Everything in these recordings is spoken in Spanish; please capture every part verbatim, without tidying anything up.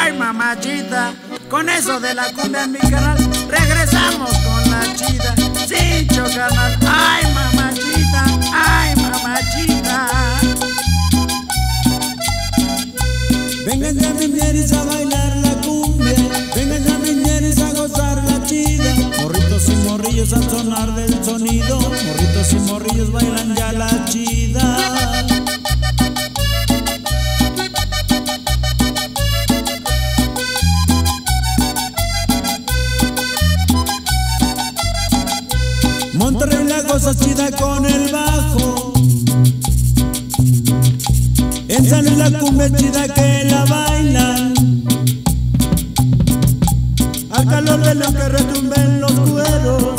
Ay, mamachita, con eso de la cumbia en mi canal, regresamos con la chida, Cincho, carnal. Ay, mamachita, ay, mamachita. Vengan ya mis ñeris a bailar la cumbia, vengan ya mis ñeris a gozar la chida. Morritos y morrillos al sonar del sonido, morritos y morrillos bailan ya la chida. Monterrey la goza chida con el bajo, en San Luis la cumbia chida que la bailan, al calor de lo que retumben los cueros,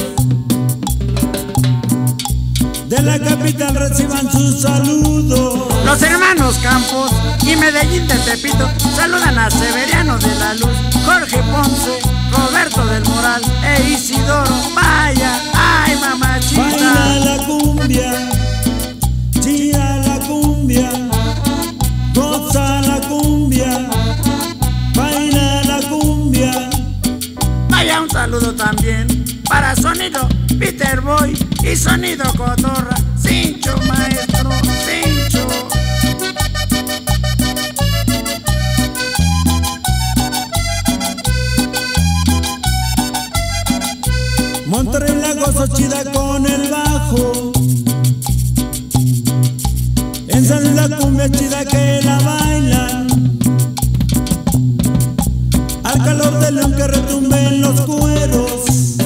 de la capital reciban sus saludos. Los hermanos Campos y Medellín de Tepito saludan a Severiano de la Luz, Jorge Ponce, Roberto del Moral e Isidoro. Vaya, ay, mamachita. Baila la cumbia, chida la cumbia, goza la cumbia, baila la cumbia. Vaya, un saludo también para Sonido Peter Boy y Sonido Cotorra, Cincho, maestro, Cincho. Monterrey la goza chida con el bajo, en San Luis la cumbia chida que la bailan, al calor del león que retumben los cueros,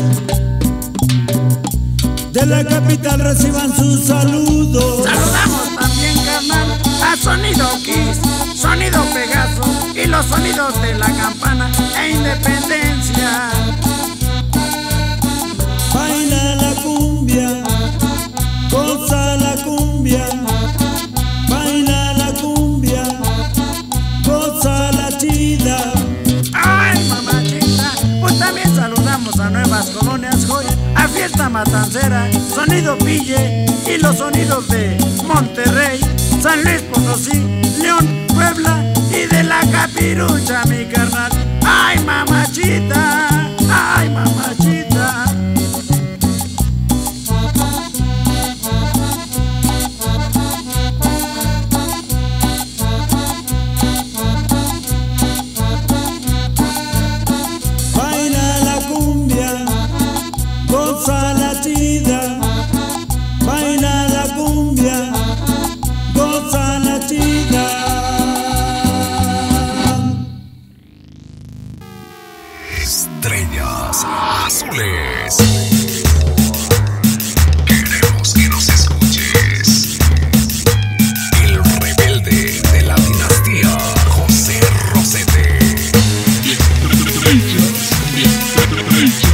de la capital reciban sus saludos. Saludamos también, carnal, a Sonido Kiss, Sonido Pegaso y los sonidos de la campana e Independencia. Baila la cumbia, goza la cumbia, baila la cumbia, goza la chida. Ay, mamachita, pues también saludamos a Nuevas Colonias Joy, a Fiesta Matancera, Sonido Pille y los sonidos de Monterrey, San Luis Potosí, León, Puebla y de la Capirucha, mi carnal. Ay, mamachita, ay, mamachita. Goza la chida, baila la cumbia, goza la chida. Estrellas azules. Queremos que nos escuches. El rebelde de la dinastía, José Rosete. Estrellas, estrellas.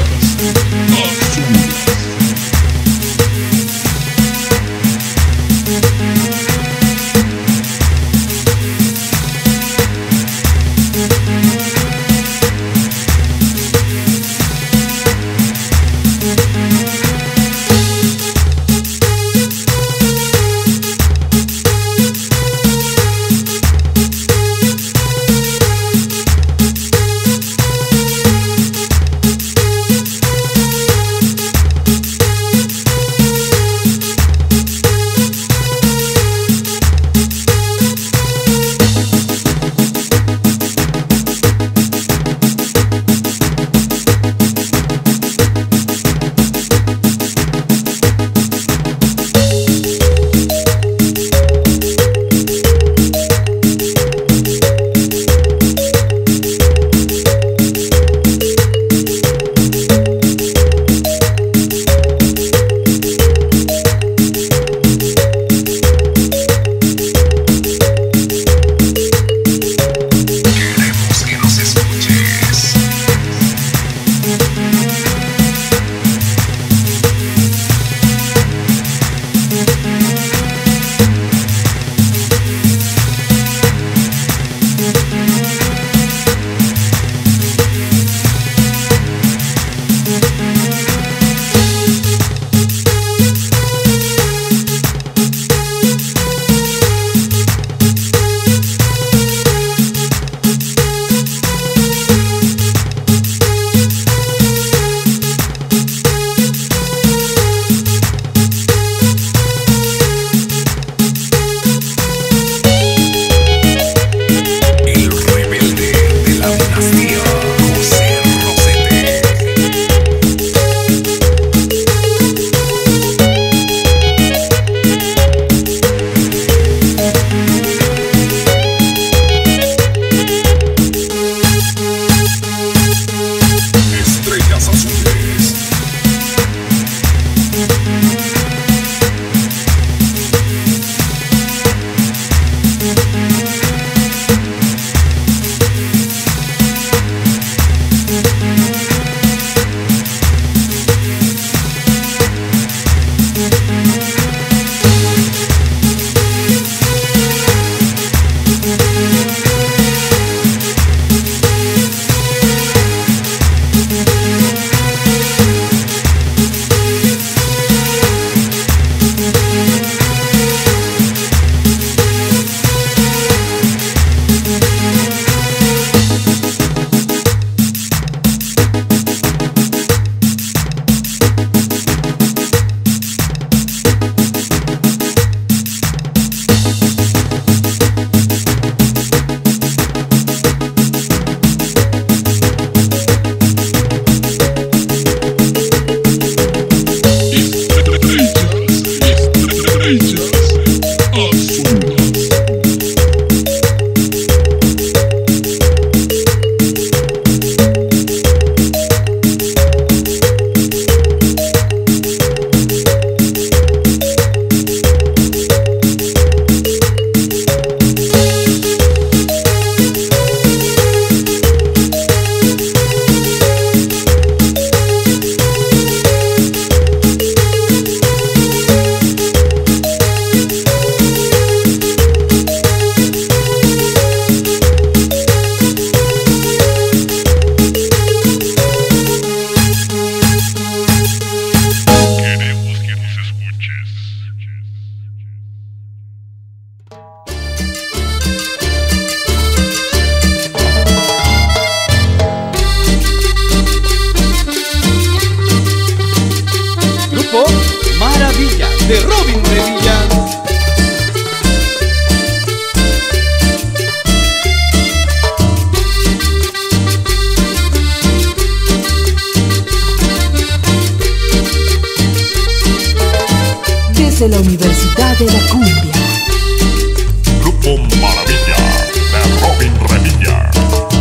la Universidad de la Cumbia. Grupo Maravilla de Robin Revilla.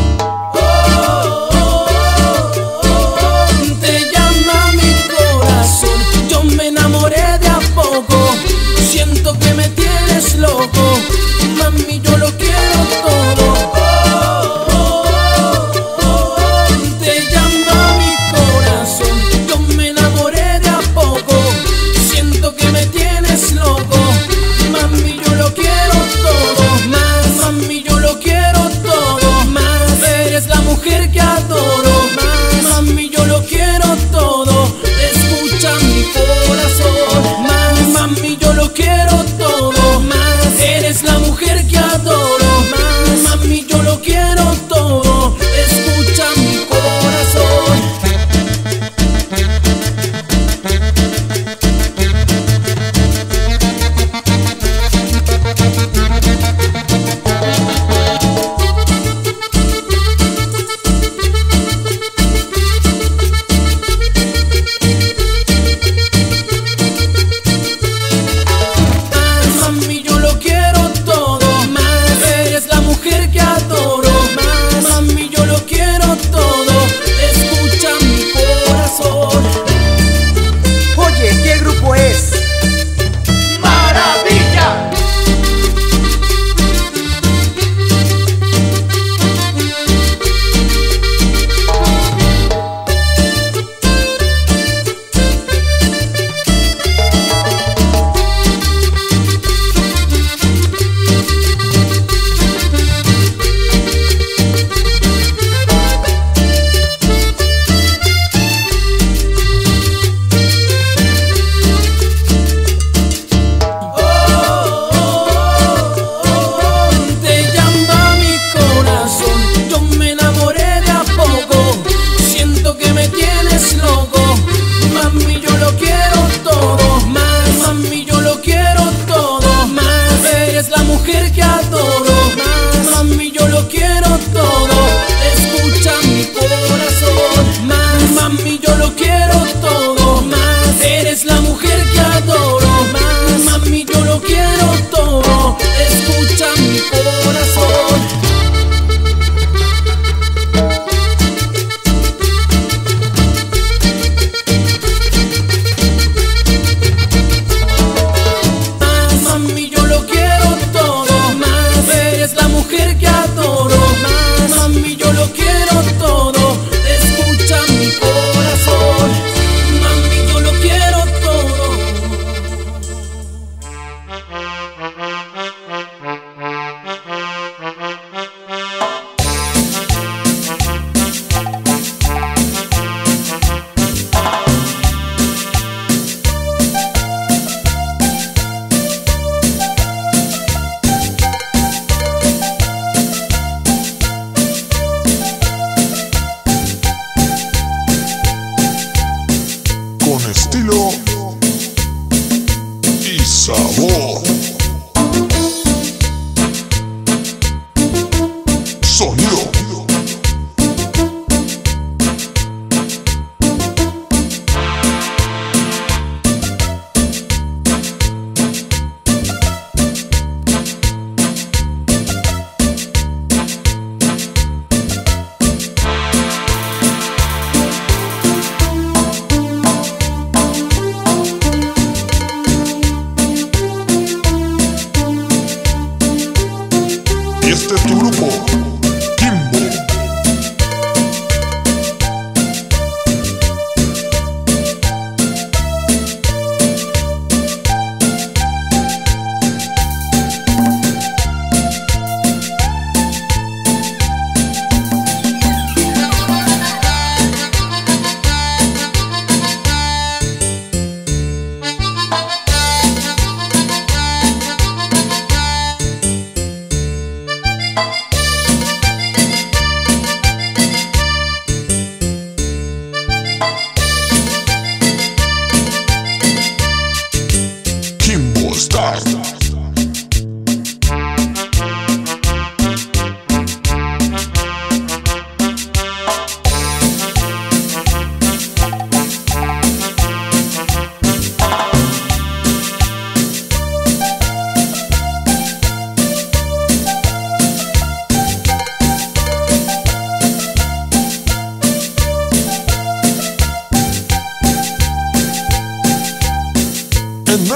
Te llama mi corazón, yo me enamoré de a poco. Siento que me tienes loco, mami, yo lo quiero todo. Te llama mi corazón, yo me enamoré de a poco. Siento que me tienes loco,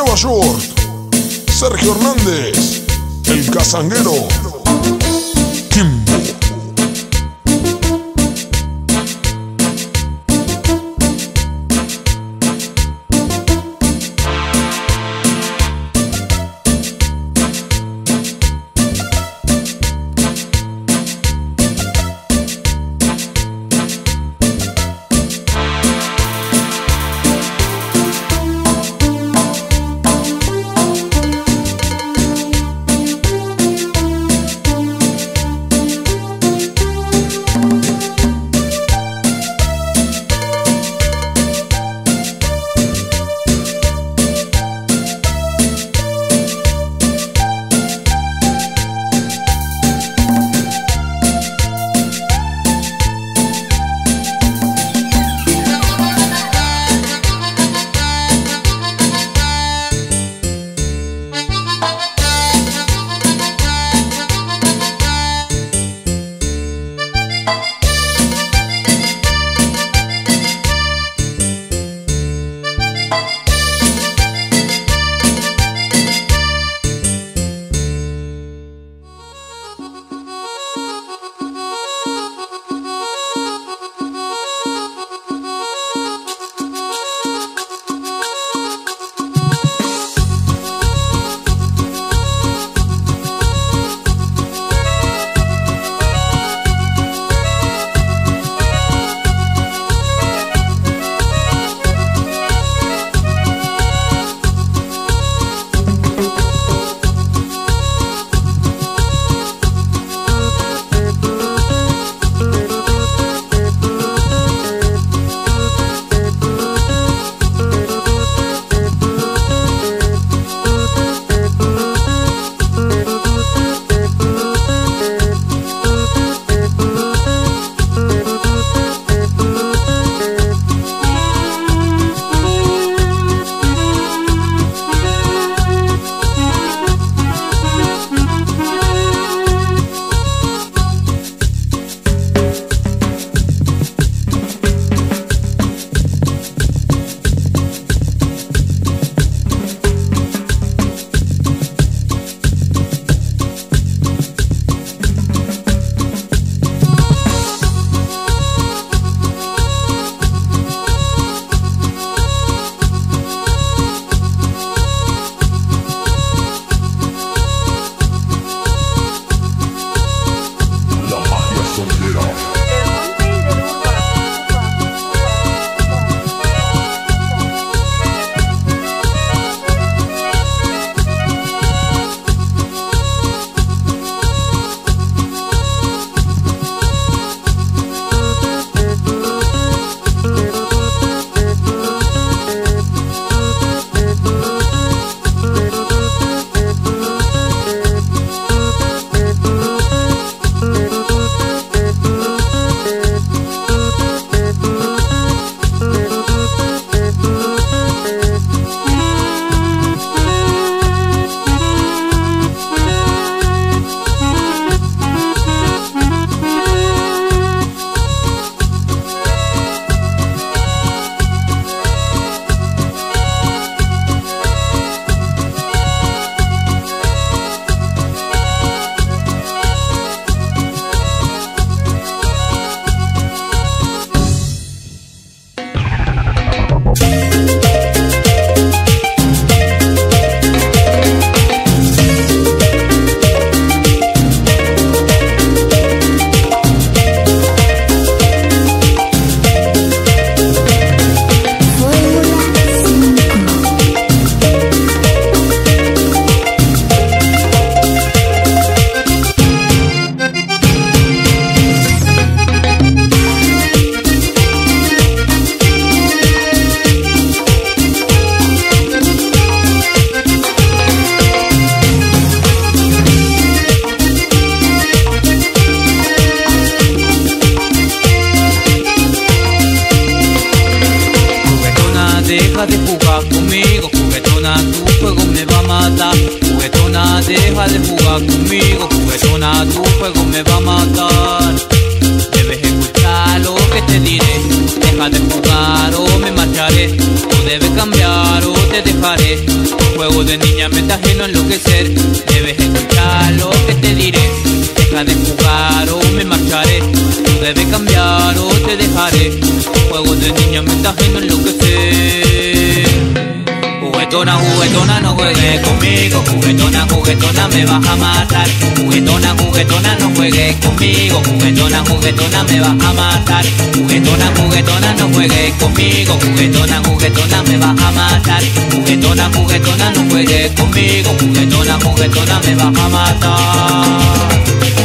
Nueva York, Sergio Hernández, el Cazanguero, Kimbo. deja de jugar conmigo, juguetona, tu juego me va a matar. Juguetona, deja de jugar conmigo, juguetona, tu juego me va a matar. Debes escuchar lo que te diré, deja de jugar o me marcharé. Tú debes cambiar o te dejaré. Tu juego de niña me está ajeno a enloquecer. Debes escuchar lo que te diré. Deja de jugar o me marcharé. Tú debes cambiar o te dejaré. Juego de niña me está ajeno a enloquecer. Juguetona, juguetona, no juegues conmigo. Juguetona, juguetona, me vas a matar. Juguetona, juguetona, no juegues conmigo. Juguetona, juguetona, me vas a matar. Juguetona, juguetona, no juegues conmigo. Juguetona, juguetona, me vas a matar. Juguetona, juguetona, no juegues conmigo. Juguetona, juguetona, me vas a matar.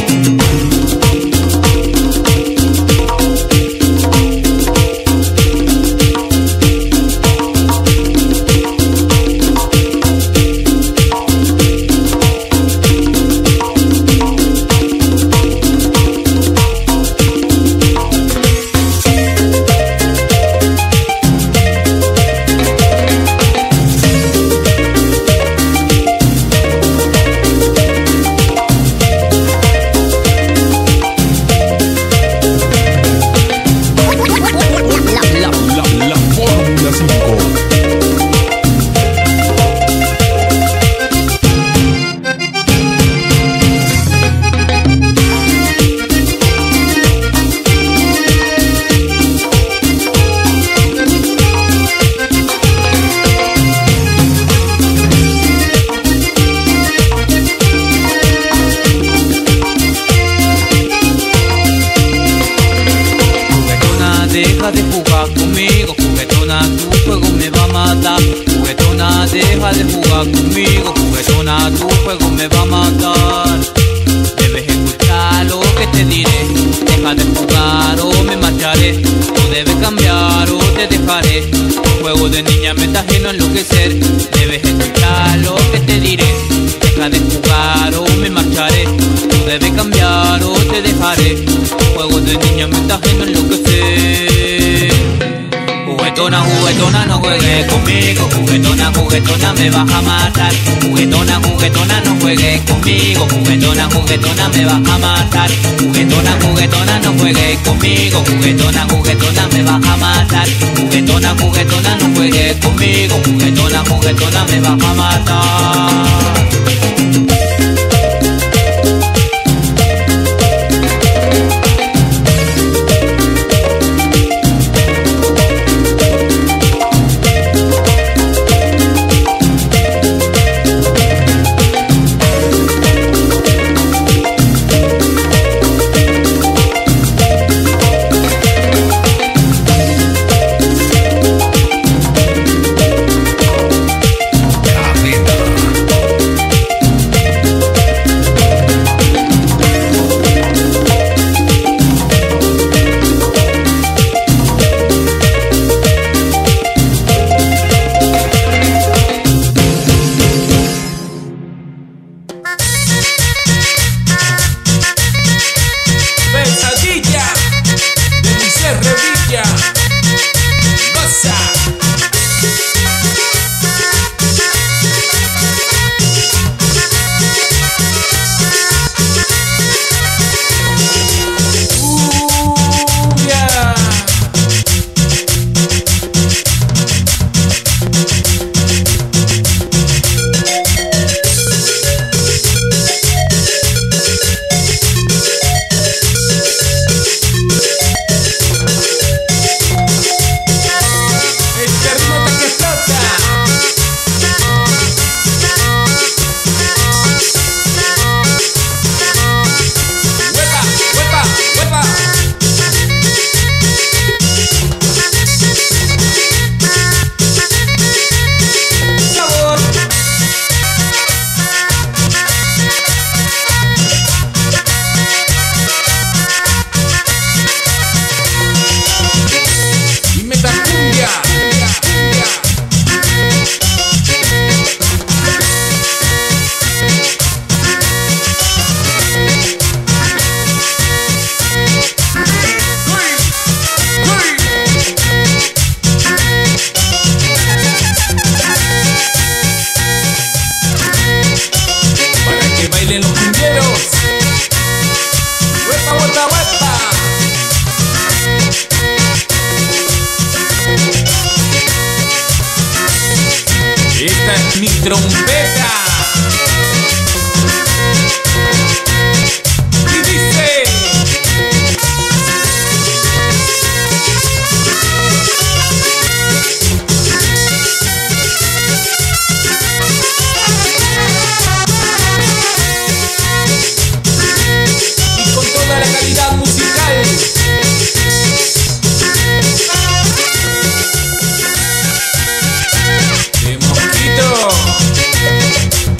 Deja de jugar conmigo, juguetona, tu juego me va a matar. Juguetona, deja de jugar conmigo, juguetona, tu juego me va a matar. Debes escuchar lo que te diré. Deja de jugar o me marcharé. Tú debes cambiar o te dejaré. Juego de niña me está ajeno a enloquecer. Debes escuchar lo que te diré. Deja de jugar o me marcharé. Tú debes cambiar o te dejaré. Juego de niña me está ajeno a enloquecer. Juguetona, juguetona, no juegues conmigo. Juguetona, juguetona, me vas a matar. Juguetona, juguetona, no juegues conmigo. Juguetona, juguetona, me vas a matar. Juguetona, juguetona, no juegues conmigo. Juguetona, juguetona, me vas a matar. Juguetona, juguetona, no juegues conmigo. Juguetona, juguetona, me vas a matar. trompeta. Y dice: y con toda la calidad musical, de Mosquito.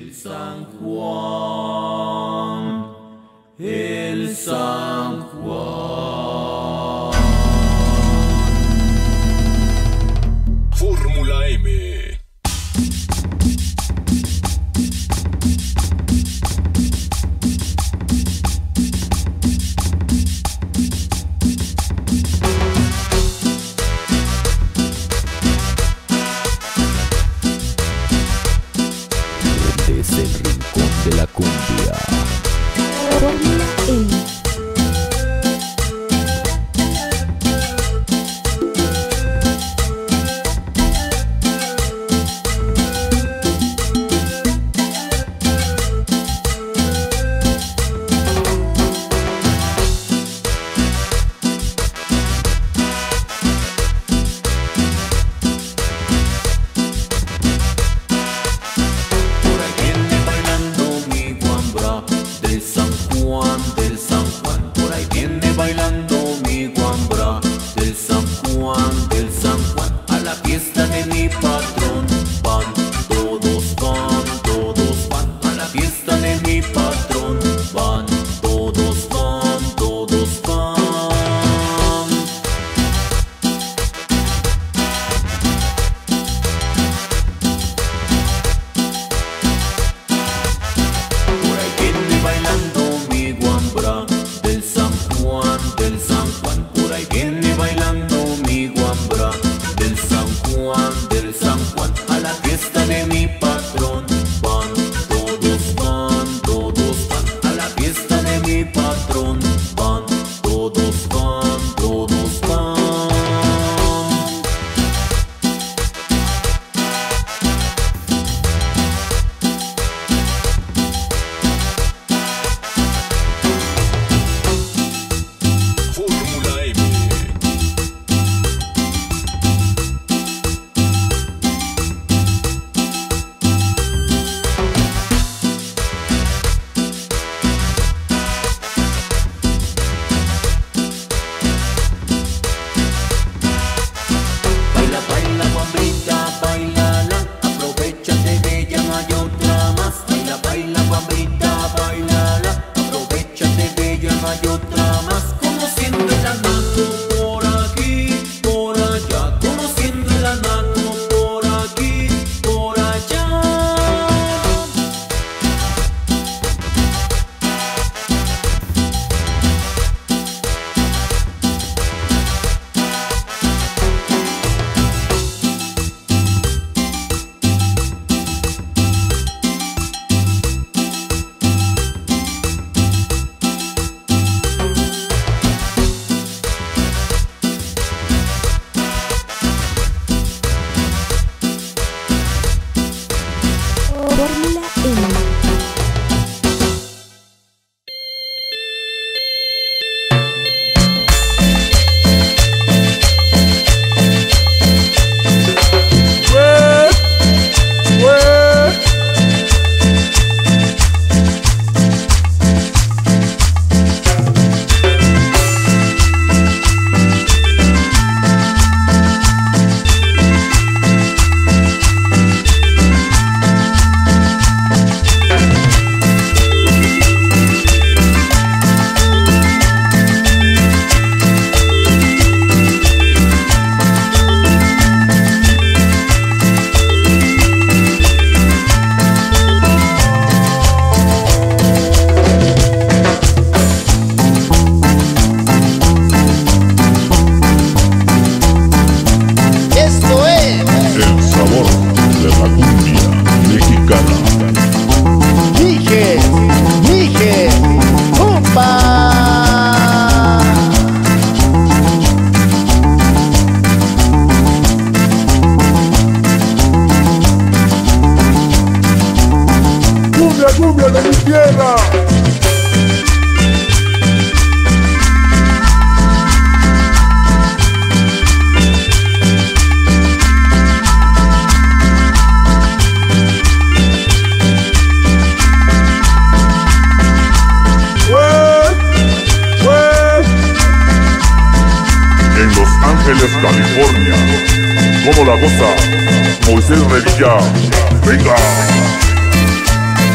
El San Juan, el San Juan. Fórmula M. Desde el rincón de la cumbia. Fórmula M. Fórmula M. Cumbia de mi tierra. En Los Ángeles, California, ¿cómo la goza Moisés Revilla? Venga.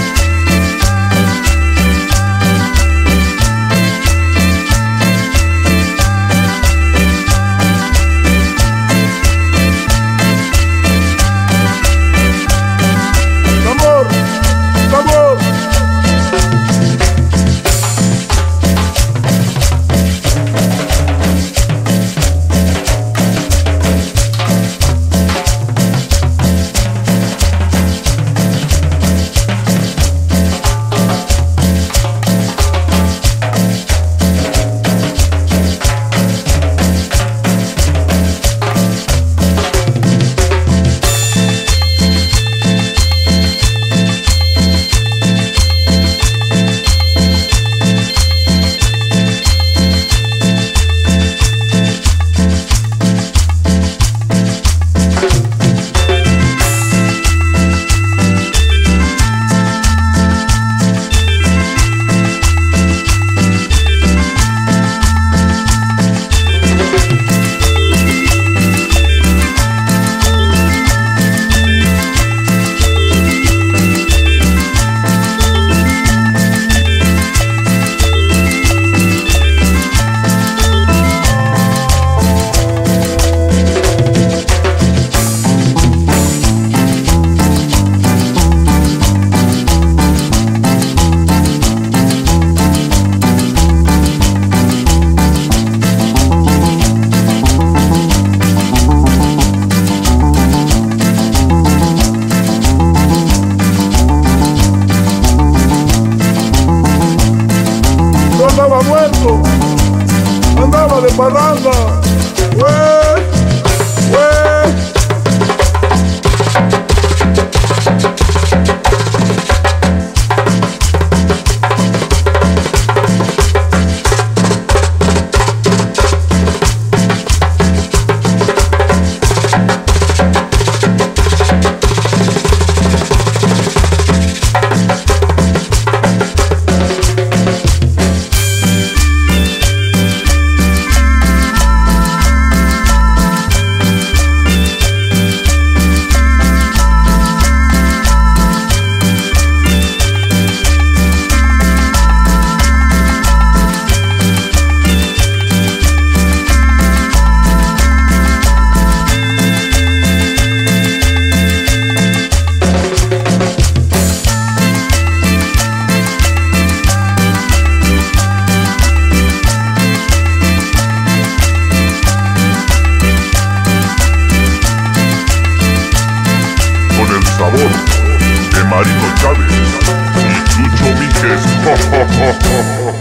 de parranda. ¡Wey! ¡Wey! De Marino Chávez y Chucho Míquez. ¡Jo, jo, jo, jo!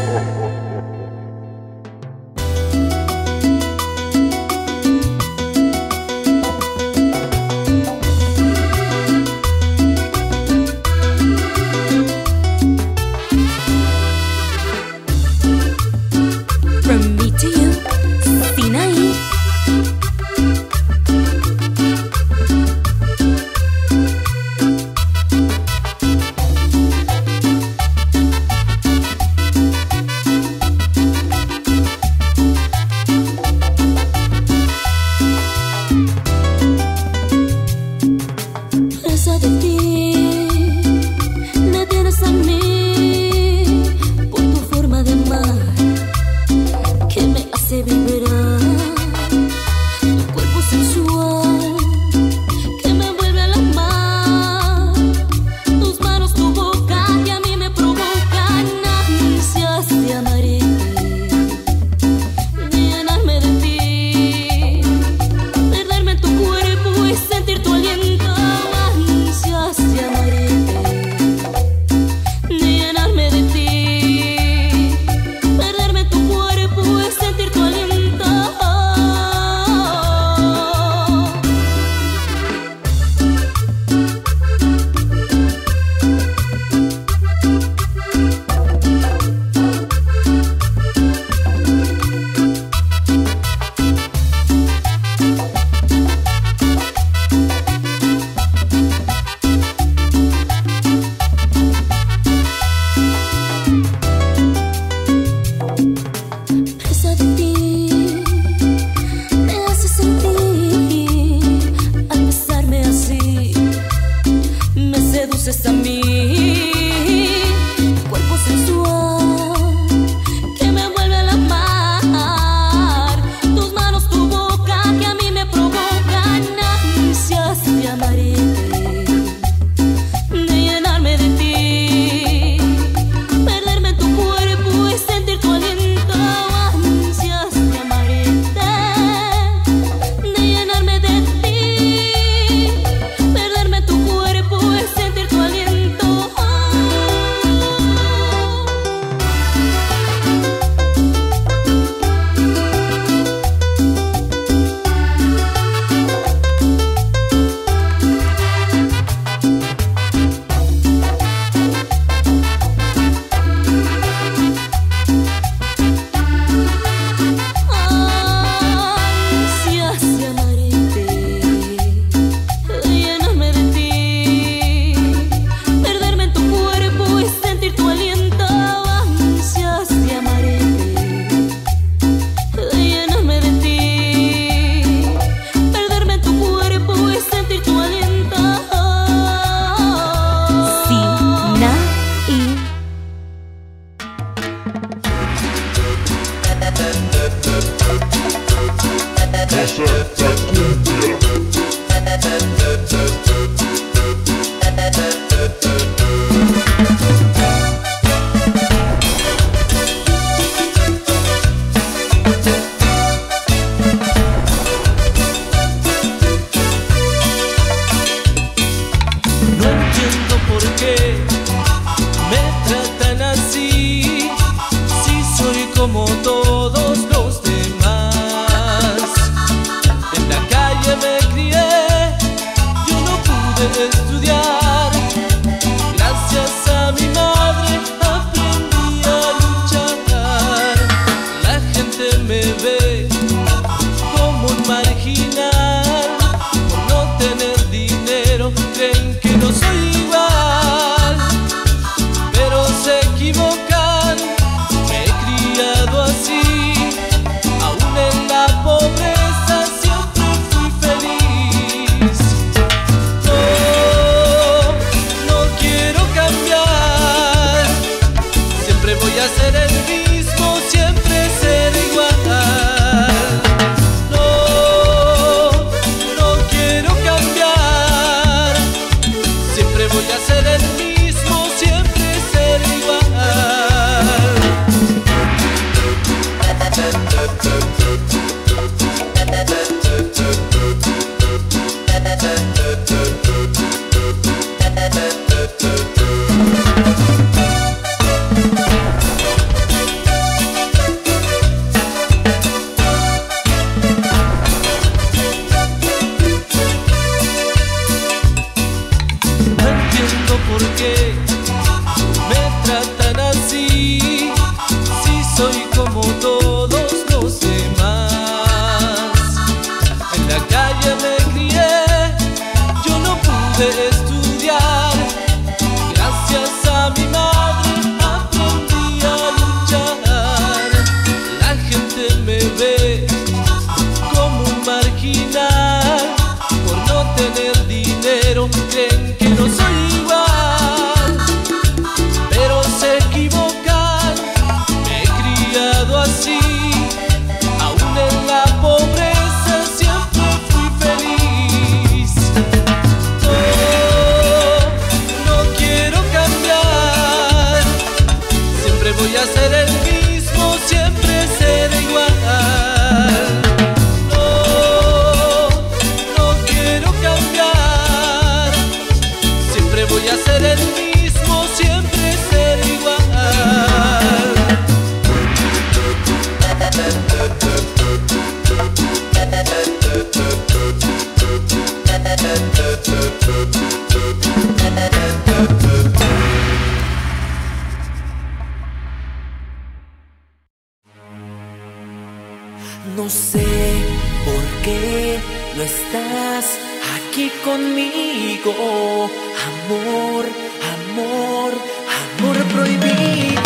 From me to you, Sinaí. Presa de ti, me tienes a mí por tu forma de amar que me hace vibrar, tu cuerpo sensual que me vuelve a la mar, tus manos, tu boca que a mí me provocan ansias de amarte, de llenarme de ti, perderme en tu cuerpo y sentir tu aliento, ansias de amarte, sé por qué no estás aquí conmigo. Amor, amor, amor prohibido.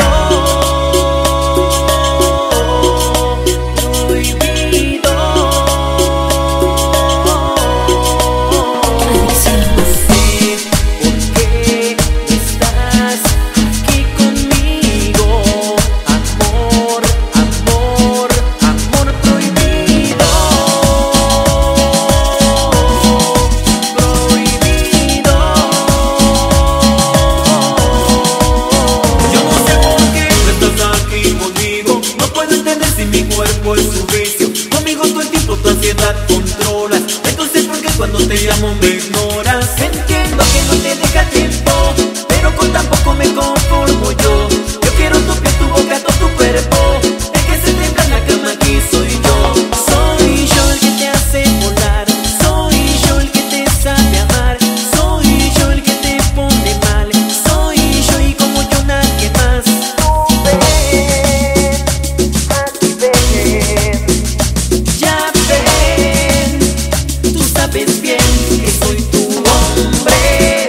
Controlas, entonces ¿por qué cuando te llamo me ignoras? Entiendo que no te deja tiempo, pero con tan poco me conformo yo. Yo quiero tu piel, tu boca, todo tu cuerpo. El que se tenga en la cama aquí soy yo. Soy yo el que te hace volar, soy yo el que te sabe amar, soy yo el que te pone mal, soy yo y como yo nadie más. Tú ven, así ven, ya ven, tú sabes bien que soy tu hombre.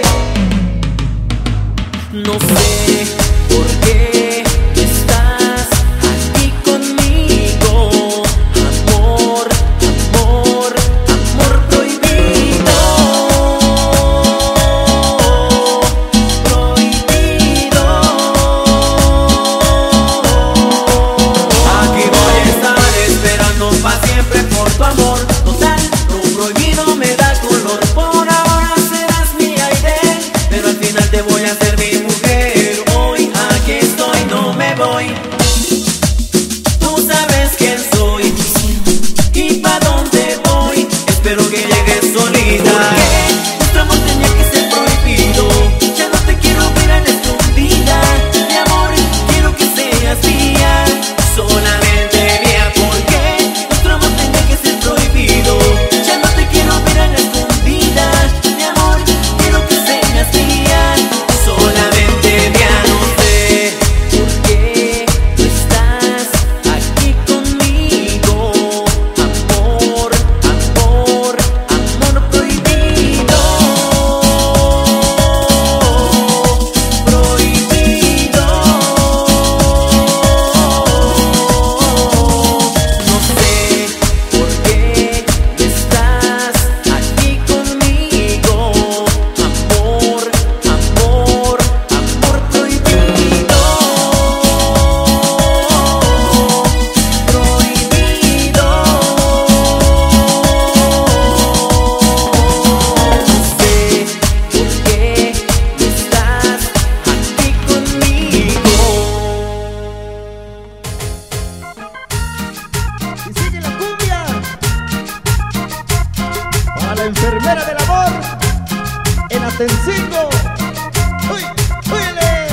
No sé por qué no estás aquí conmigo. Amor, amor, amor prohibido. Prohibido. Aquí voy a estar esperando para siempre por tu amor. Total, lo prohibido me da color. Por ahora serás mi aire, pero al final te voy a hacer mi mujer. Hoy aquí estoy, no me voy. Tú sabes quién soy y pa' dónde voy. Espero que llegues solita. Porque nuestro amor tenía que ser prohibido. Ya no te quiero ver a la escondida. Mi amor, quiero que seas mía, solamente mía. Porque nuestro amor tenía que ser prohibido. Ya no te quiero ver a la escondida. Mi amor, quiero que seas mía, solamente mía. No sé por qué no estás aquí conmigo. Amor, amor, amor prohibido. Prohibido. No sé por qué no estás aquí conmigo. Amor, amor, amor prohibido. Prohibido. No sé por qué no estás aquí conmigo. Y sigue la cumbia para la enfermera del amor en Atencingo. ¡Uy! ¡Úyele!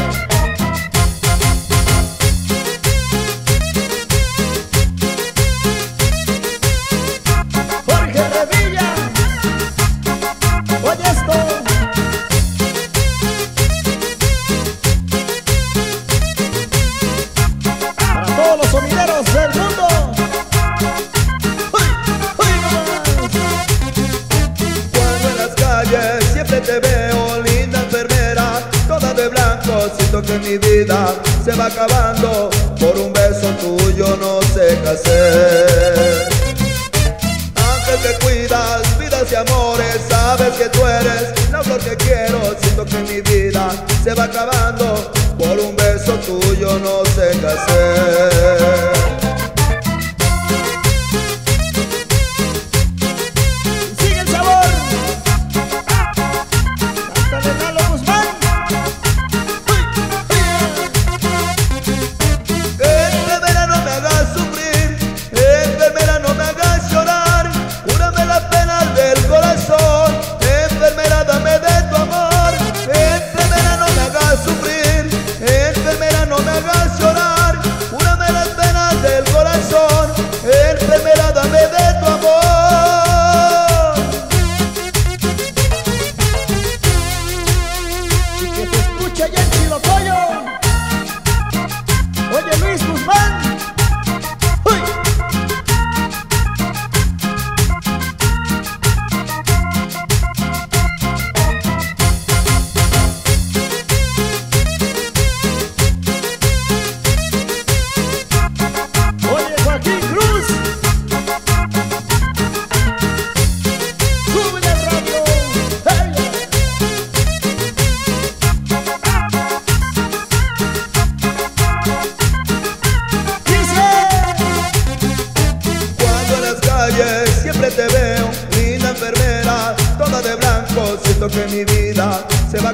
Jorge Revilla, oye esto. Para todos los sonideros del mundo. ¡Uy! ¡Uy, nomás! Cuando en las calles siempre te veo, linda enfermera, toda de blanco. Siento que mi vida se va acabando. Por un beso tuyo no sé qué hacer. Ángel que cuidas vidas y amores, sabes que tú eres la flor que quiero. Siento que mi vida se va acabando. Por un beso tuyo no sé qué hacer. Sigue el sabor. Cántale Lalo Guzmán. Enfermera, no me hagas sufrir, enfermera, no me hagas llorar, cúrame las penas del corazón, enfermera, dame de tu amor, enfermera, no me hagas sufrir, enfermera, no me hagas llorar, cúrame las penas del corazón, enfermera, dame de tu amor. Y que se escuche allá en Chilocoyo. Oye Luis Guzmán. ¡Uy!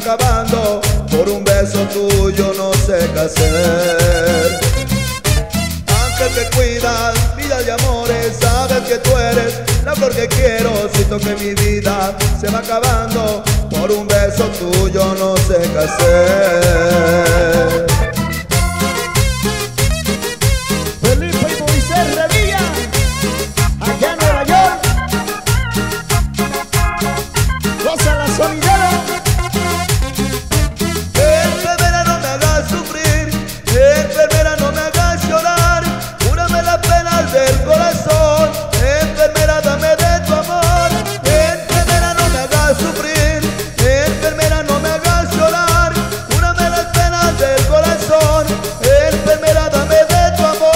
acabando, por un beso tuyo no sé qué hacer. Ángel que cuidas, vida y amores, sabes que tú eres la flor que quiero. Siento que mi vida se va acabando, por un beso tuyo no sé qué hacer. Felipe y Moisés Revilla, allá en Nueva York. Goza la sonidera. Enfermera, no me hagas sufrir, enfermera, no me hagas llorar, cúrame las penas del corazón, enfermera, dame de tu amor. Enfermera, no me hagas sufrir, enfermera, no me hagas llorar, cúrame las penas del corazón, enfermera, dame de tu amor.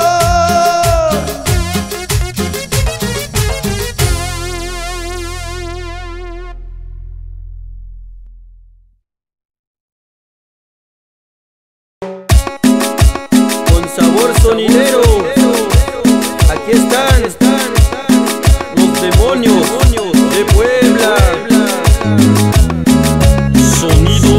Con sabor sonidero, aquí están los demonios de Puebla. Sonido.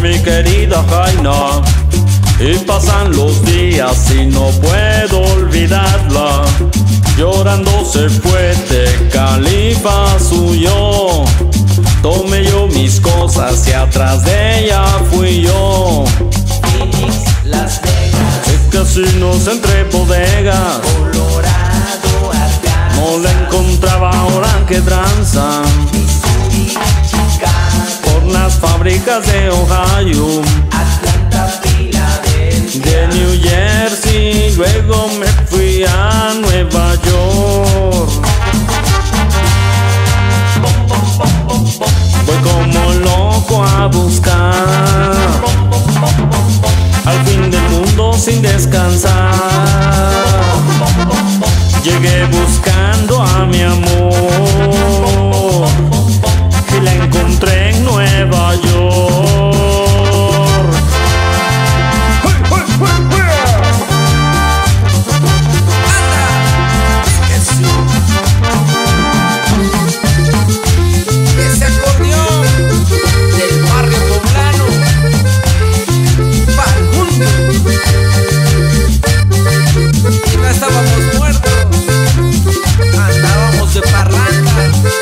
mi querida Jaina, y pasan los días y no puedo olvidarla. Llorando se fue de Califa suyo. Tomé yo mis cosas y atrás de ella fui yo. Phoenix, Las Vegas, En casinos entre bodegas, Colorado, Arkansas, no la encontraba ahora que tranza. Missouri, Chicago, Por las fábricas de Ohio, Atlanta, Filadelfia, de New Jersey, luego me fui a Nueva York. Voy como loco a buscar al fin del mundo sin descansar. Llegué buscando a mi amor y la encontré en Nueva York. Ese acordeón del barrio poblano para el mundo. Y no estábamos muertos, andábamos de parranda.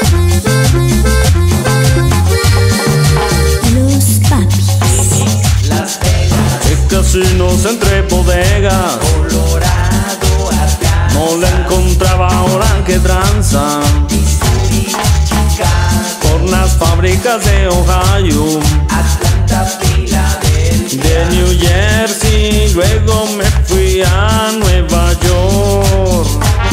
Los papis. Las Vegas, En casinos entre bodegas, Colorado, Arkansas, no la encontraba ahora que tranza. Missouri, Chicago, Por las fábricas de Ohio, Atlanta, Filadelfia, de New Jersey, luego me fui a Nueva York.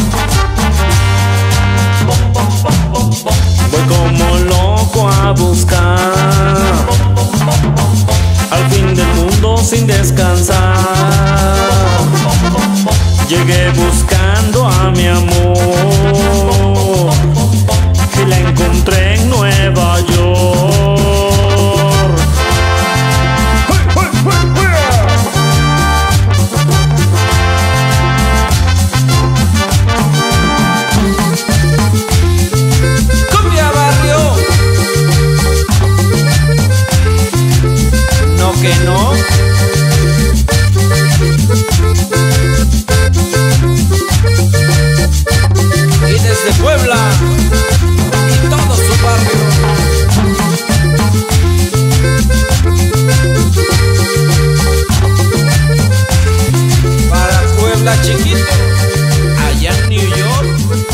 Voy como loco a buscar al fin del mundo sin descansar. Llegué buscando a mi amor y la encontré en Nueva York. ¡Cumbia barrio! No que no. Y desde Puebla y todo su barrio. Para Puebla chiquito, allá en New York.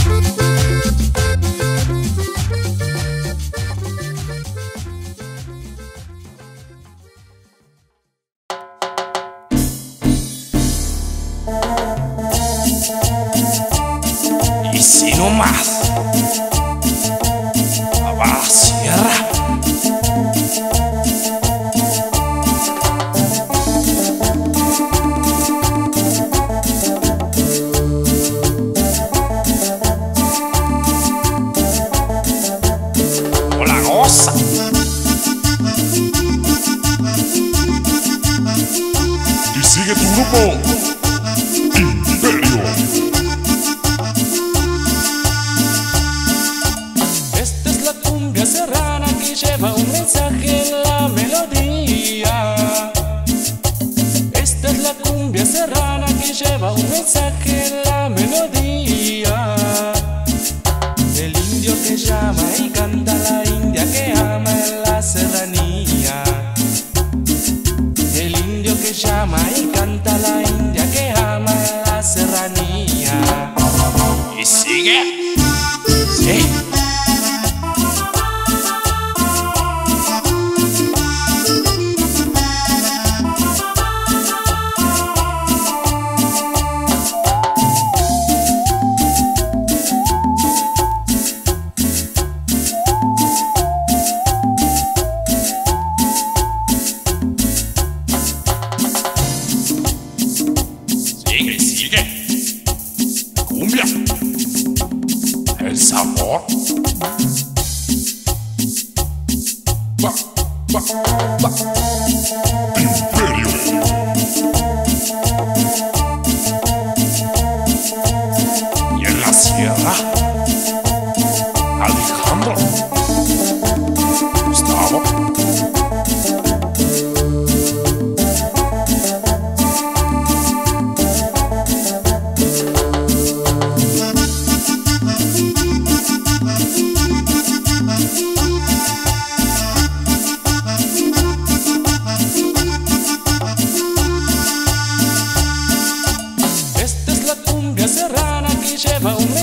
Y si no más, va, cierra. Hola, goza. Y sigue tu grupo Imperio. Esta es la cumbia serrana que lleva un mensaje en la melodía. Esta es la cumbia serrana que lleva un mensaje en la melodía. Del indio que llama y canta la india que ama en la serranía. Del indio que llama y canta la india que ama en la serranía. Y sigue. Sí. Sigue, sigue. Cumbia. El sabor. Va, va, va. Imperio. Y en la sierra, Alejandro, Gustavo,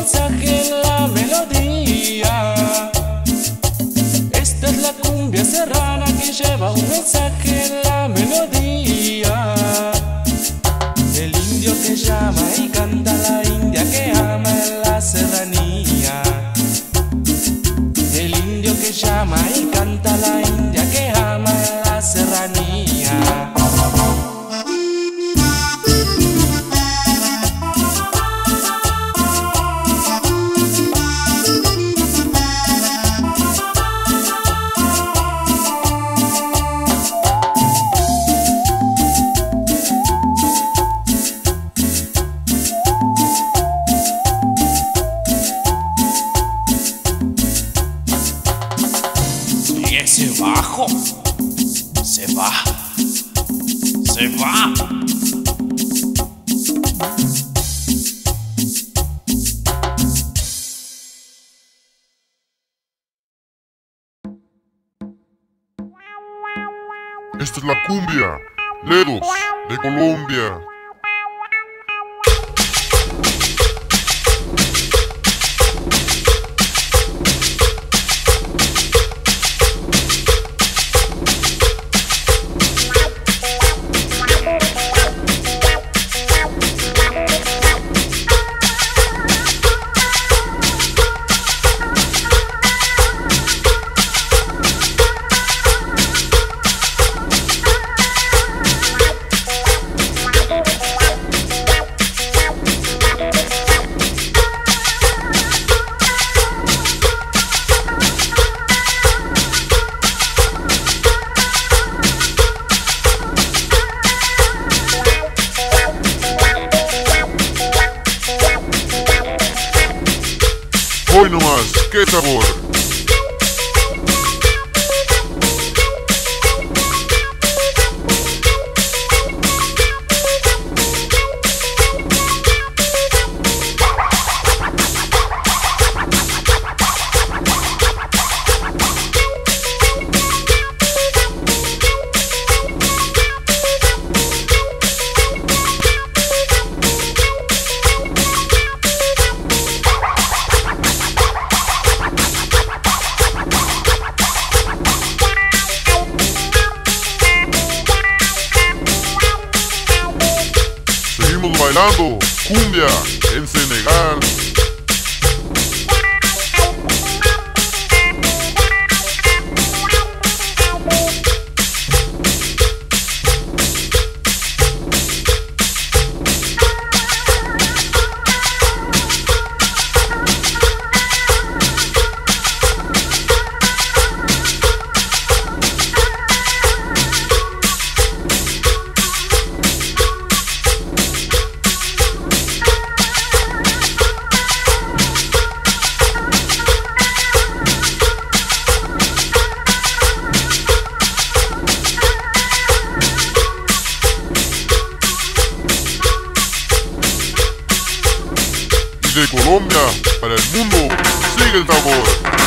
mensaje en la melodía. Esta es la cumbia serrana que lleva un mensaje en la melodía. El indio que llama y canta, la india que ama en la serranía. El indio que llama y canta, la india que ama en la serranía. Ese bajo se va, se va. Esta es la cumbia, Ledos, de Colombia. Hoy nomás, qué sabor. Bailando cumbia en Senegal. De Colombia para el mundo, sigue el sabor.